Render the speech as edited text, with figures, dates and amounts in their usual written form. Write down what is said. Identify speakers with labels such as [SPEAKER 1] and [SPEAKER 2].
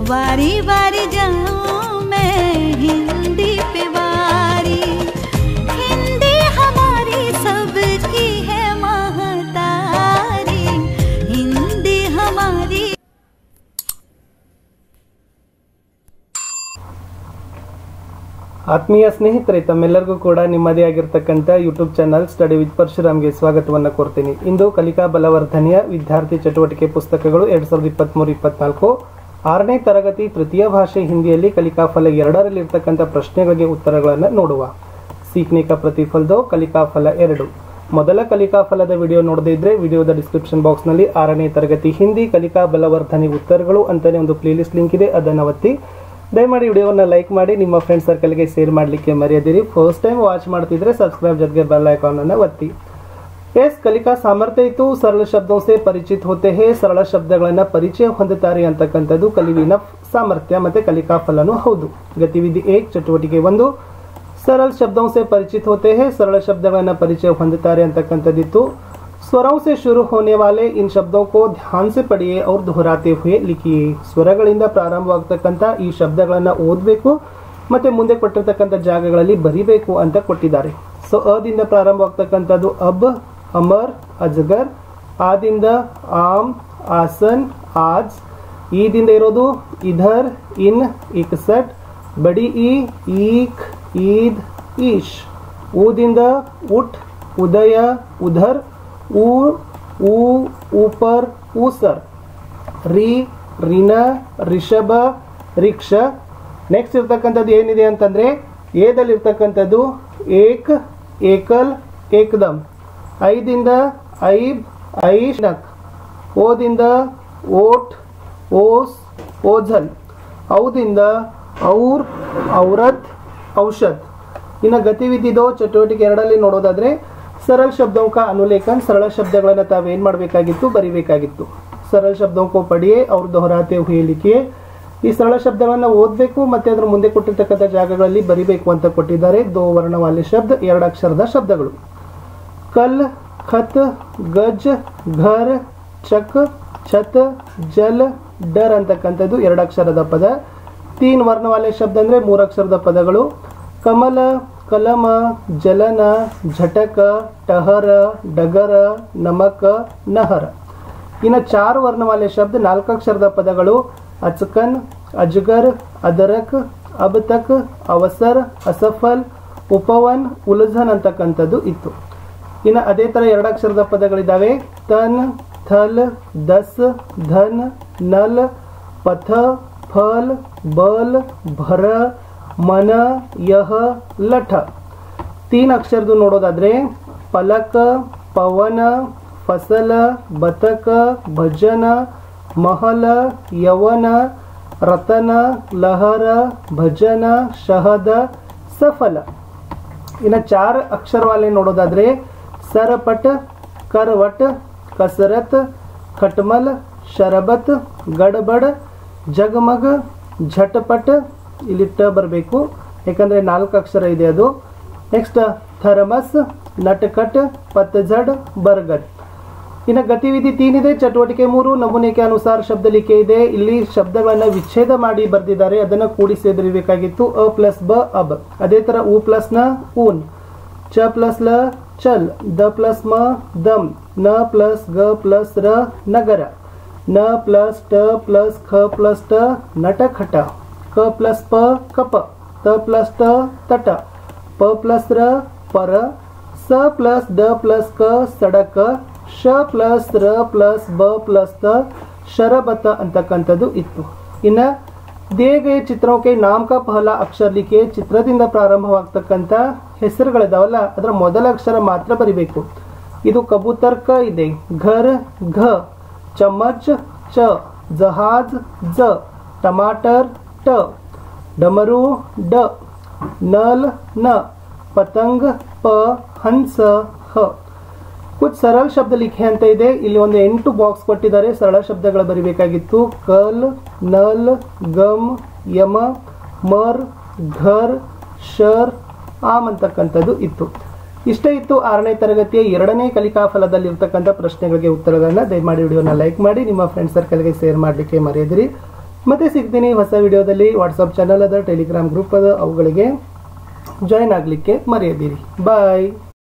[SPEAKER 1] वारी वारी जाऊं मैं हिंदी पे वारी, हिंदी हमारी सबकी है महतारी, हिंदी हमारी।
[SPEAKER 2] ಆತ್ಮೀಯ ಸ್ನೇಹಿತರೆ, ತಮ್ಮೆಲ್ಲರಿಗೂ ಕೂಡ ನಿಮ್ಮದೇ ಆಗಿರತಕ್ಕಂಥ ಯೂಟ್ಯೂಬ್ ಚಾನಲ್ ಸ್ಟಡಿ ವಿತ್ ಪರಶುರಾಮ್ಗೆ ಸ್ವಾಗತವನ್ನು ಕೋರ್ತೀನಿ. ಇಂದು ಕಲಿಕಾ ಬಲವರ್ಧನೆಯ ವಿದ್ಯಾರ್ಥಿ ಚಟುವಟಿಕೆ ಪುಸ್ತಕಗಳು 2023-24 6ನೇ ತರಗತಿ ತೃತೀಯ ಭಾಷೆ ಹಿಂದಿಯಲ್ಲಿ ಕಲಿಕಾ ಫಲ 2ರಲ್ಲಿ ಇರತಕ್ಕಂಥ ಪ್ರಶ್ನೆಗಳಿಗೆ ಉತ್ತರಗಳನ್ನು ನೋಡುವ. ಸೀಖನೆ ಕಾ ಪ್ರತಿಫಲ 2 ಕಲಿಕಾ ಫಲ 2. ಮೊದಲ ಕಲಿಕಾ ಫಲದ ವಿಡಿಯೋ ನೋಡದೇ ಇದ್ರೆ ವಿಡಿಯೋದ ಡಿಸ್ಕ್ರಿಪ್ಷನ್ ಬಾಕ್ಸ್ ನಲ್ಲಿ 6ನೇ ತರಗತಿ ಹಿಂದಿ ಕಲಿಕಾ ಬಲವರ್ಧನೆ ಉತ್ತರಗಳು ಅಂತಾನೆ ಒಂದು ಪ್ಲೇಲಿಸ್ಟ್ ಲಿಂಕ್ ಇದೆ, ಅದನ್ನು ಒತ್ತಿ. ದಯಮಾಡಿ ವಿಡಿಯೋವನ್ನು ಲೈಕ್ ಮಾಡಿ ನಿಮ್ಮ ಫ್ರೆಂಡ್ ಸರ್ಕಲ್ಗೆ ಶೇರ್ ಮಾಡಲಿಕ್ಕೆ ಮರೆಯದಿರಿ. ಫಸ್ಟ್ ಟೈಮ್ ವಾಚ್ ಮಾಡ್ತಿದ್ರೆ ಸಬ್ಸ್ಕ್ರೈಬ್ ಜೊತೆಗೆ ಬೆಲ್ ಐಕಾನ್ ಅನ್ನು ಒತ್ತಿ. ಎಸ್ ಕಲಿಕಾ ಸಾಮರ್ಥ್ಯ ಇತ್ತು, ಸರಳ ಶಬ್ದೋं से परिचित होते हैं, ಸರಳ ಶಬ್ದಗಳನ್ನ ಪರಿಚಯ ಹೊಂದುತ್ತಾರೆ ಅಂತಕ್ಕಂಥದ್ದು ಕಲಿವಿನ ಸಾಮರ್ಥ್ಯ ಮತ್ತೆ ಕಲಿಕಾ ಫಲನೂ ಹೌದು. ಗತಿವಿಧಿ 1 ಚಟುವಟಿಕೆ 1 सरल शब्दों से परिचित होते हैं, सरल शब्दಗಳನ್ನ ಪರಿಚಯ ಹೊಂದುತ್ತಾರೆ ಅಂತಕ್ಕಂಥದ್ದಿತ್ತು. स्वरों से शुरू होने वाले इन शब्दों को ध्यान से पढ़िए और दोहराते हुए लिखिए. ಸ್ವರಗಳಿಂದ ಪ್ರಾರಂಭವಾಗತಕ್ಕಂಥ ಈ ಶಬ್ದಗಳನ್ನ ಓದಬೇಕು ಮತ್ತೆ ಮುಂದೆ ಕೊಟ್ಟಿರತಕ್ಕಂಥ ಜಾಗಗಳಲ್ಲಿ ಬರಿಬೇಕು ಅಂತ ಕೊಟ್ಟಿದ್ದಾರೆ. ಸೊ ಅದಿಂದ ಪ್ರಾರಂಭವಾಗತಕ್ಕಂಥದ್ದು ಅಬ್, ಅಮರ್, ಅಜಗರ್. ಆದಿಂದ ಆಮ್, ಆಸನ್, ಆಜ್. ಈದಿಂದ ಇರೋದು ಇಧರ್, ಇನ್, ಇಕ್ಸಟ್. ಬಡಿ ಈ, ಈಕ್, ಈದ್, ಈಶ್. ಊದಿಂದ ಉಟ್, ಉದಯ, ಉಧರ್. ऊ, ऊ, ऊपर, ऊसर. री, ರಿನ, ರಿಷಭ, ರಿಕ್ಷ. ನೆಕ್ಸ್ಟ್ ಇರ್ತಕ್ಕಂಥದ್ದು ಏನಿದೆ ಅಂತಂದ್ರೆ ಏದಲ್ಲಿ ಇರ್ತಕ್ಕಂಥದ್ದು ಏಕ್, ಏಕಲ್, ಏಕದಮ್. ಐದಿಂದ ಐಬ್, ಐಶ್ನಕ್. ಓದಿಂದ ಓಟ್, ಓಸ್, ಓಝಲ್. ಔದಿಂದ ಔರ್, ಔರತ್, ಔಷಧ್. ಇನ್ನು ಗತಿವಿಧಿ 2 ಚಟುವಟಿಕೆ 2ರಲ್ಲಿ ನೋಡೋದಾದ್ರೆ सरल शब्दों का अनुलेखन, सरल शब्दಗಳನ್ನು ತಾವೇನು ಮಾಡಬೇಕಾಗಿತ್ತು, ಬರಿಬೇಕಾಗಿತ್ತು. सरल शब्दों को पढ़िए और दोहराते हुए लिखिए. ಈ ಸರಳ ಶಬ್ದಗಳನ್ನು ಓದಬೇಕು ಮತ್ತೆ ಅದರ ಮುಂದೆ ಕೊಟ್ಟಿರ್ತಕ್ಕಂಥ ಜಾಗಗಳಲ್ಲಿ ಬರಿಬೇಕು ಅಂತ ಕೊಟ್ಟಿದ್ದಾರೆ. 2 ವರ್ಣ ವಾಲೆ ಶಬ್ದ, 2 ಅಕ್ಷರದ ಶಬ್ದಗಳು. ಕಲ್, ಖತ್, ಗಜ್, ಘರ್, ಚಕ್, ಛತ್, ಜಲ್, ಡರ್ ಅಂತಕ್ಕಂಥದ್ದು 2 ಅಕ್ಷರದ ಪದ. 3 ವರ್ಣ ವಾಲೆ ಶಬ್ದ ಅಂದ್ರೆ 3 ಅಕ್ಷರದ ಪದಗಳು. ಕಮಲ, ಕಲಮ, ಜಲನ, ಝಟಕ, ಟಹರ, ಡಗರ, ನಮಕ, ನಹರ. ಇನ್ನು 4 ವರ್ಣವಾಲೆ ಶಬ್ದ 4 ಅಕ್ಷರದ ಪದಗಳು. ಅಚಕನ್, ಅಜಗರ್, ಅದರಕ್, ಅಬ್ ತಕ್, ಅವಸರ್, ಅಸಫಲ್, ಉಪವನ್, ಉಲಝನ್ ಅಂತಕ್ಕಂಥದ್ದು ಇತ್ತು. ಇನ್ನು ಅದೇ ತರ 2 ಅಕ್ಷರದ ಪದಗಳಿದ್ದಾವೆ. ತನ್, ಥಲ್, ದಸ್, ಧನ್, ನಲ್, ಪಥ, ಫಲ್, ಬಲ್, ಭರ, ಮನ, ಯಹ, ಲಠ. 3 ಅಕ್ಷರದ್ದು ನೋಡೋದಾದ್ರೆ ಪಲಕ, ಪವನ, ಫಸಲ, ಬತಕ, ಭಜನ, ಮಹಲ, ಯವನ, ರತನ, ಲಹರ, ಭಜನ, ಶಹದ, ಸಫಲ. ಇನ್ನು 4 ಅಕ್ಷರವಾಲೆ ನೋಡೋದಾದ್ರೆ सरपट, करवट, कसरत, खटमल, शरबत, गड़बड़, जगमग, झटपट. ಇಲ್ಲಿ ಟ ಬರಬೇಕು ಯಾಕಂದ್ರೆ 4 ಅಕ್ಷರ ಇದೆ ಅದು. ನೆಕ್ಸ್ಟ್ ಥರ್ಮಸ್, ನಟಕಟ್, ಪತ್ಜಡ್, ಬರ್ಗರ್. ಇನ್ನು ಗತಿವಿಧಿ 3 ಇದೆ, ಚಟುವಟಿಕೆ 3 ನಮೂನೆ ಕೆ ಅನುಸಾರ ಶಬ್ದ ಲಿಖೆ ಇದೆ. ಇಲ್ಲಿ ಶಬ್ದಗಳನ್ನ ವಿಚ್ಛೇದ ಮಾಡಿ ಬರೆದಿದ್ದಾರೆ, ಅದನ್ನ ಕೂಡಿಸಿ ಬರೀಬೇಕಾಗಿತ್ತು. ಅ ಪ್ಲಸ್ ಬ, ಅಬ್. ಅದೇ ತರ ಉ ಪ್ಲಸ್ ನ, ಊನ್. ಚ ಪ್ಲಸ್ ಲ, ಚಲ್. ದ ಪ್ಲಸ್ ಮ, ದಮ್. ನ ಪ್ಲಸ್ ಗ ಪ್ಲಸ್ ರ, ನಗರ. ನ ಪ್ಲಸ್ ಟ ಪ್ಲಸ್ ಖ ಪ್ಲಸ್ ಟ, ನಟಖಟ. ಕ ಪ್ಲಸ್ ಪ, ಕಪ. ತ ಪ್ಲಸ್ ಟ, ತಟ. ಪ ಪ್ಲಸ್ ರ, ಪರ. ಸ ಪ್ಲಸ್ ಡ ಪ್ಲಸ್ ಕ, ಸಡಕ. ಶ ಪ್ಲಸ್ ರ ಪ್ಲಸ್ ಬ ಪ್ಲಸ್ ತ, ಶರಬತ ಅಂತಕ್ಕಂಥದ್ದು ಇತ್ತು. ಇನ್ನ दिए गए ಚಿತ್ರೋं के नाम का पहला अक्षर लिखे. ಚಿತ್ರದಿಂದ ಪ್ರಾರಂಭವಾಗತಕ್ಕಂತ ಹೆಸರುಗಳಿದಾವಲ್ಲ ಅದರ ಮೊದಲ ಅಕ್ಷರ ಮಾತ್ರ ಬರಿಬೇಕು. ಇದು ಕಬೂತರ್ ಕ ಇದೆ, घर घ, चम्मच च, जहाज ज, टमाटर ट, डमरू ड, नल न, पतंग प, हंस ह. कुछ सरल शब्द लिखे ಅಂತ ಇದೆ. ಇಲ್ಲಿ ಒಂದು 8 ಬಾಕ್ಸ್ ಕೊಟ್ಟಿದ್ದಾರೆ. ಸರಳ ಶಬ್ದಗಳು ಬರಿಬೇಕಾಗಿತ್ತು. ಕಲ್, ನಲ್, ಗಮ್, ಯಮ, ಮರ್, ಘರ್, ಶರ್, ಆಮ್ ಅಂತಕ್ಕಂಥದ್ದು ಇತ್ತು. ಇಷ್ಟೇ ಇತ್ತು 6ನೇ ತರಗತಿಯ 2ನೇ ಕಲಿಕಾ ಫಲದಲ್ಲಿರ್ತಕ್ಕಂಥ ಪ್ರಶ್ನೆಗಳಿಗೆ ಉತ್ತರಗಳನ್ನ. ದಯಮಾಡಿ ವಿಡಿಯೋನ ಲೈಕ್ ಮಾಡಿ, ನಿಮ್ಮ ಫ್ರೆಂಡ್ ಸರ್ಕಲ್ಗೆ ಶೇರ್ ಮಾಡಲಿಕ್ಕೆ ಮರೆಯದಿರಿ. ಮತ್ತೆ ಸಿಗ್ತೀನಿ ಹೊಸ ವಿಡಿಯೋದಲ್ಲಿ. ವಾಟ್ಸಪ್ ಚಾನಲ್ ಅದ, ಟೆಲಿಗ್ರಾಮ್ ಗ್ರೂಪ್ ಅದ, ಅವುಗಳಿಗೆ ಜಾಯಿನ್ ಆಗಲಿಕ್ಕೆ ಮರೆಯದಿರಿ. ಬಾಯ್.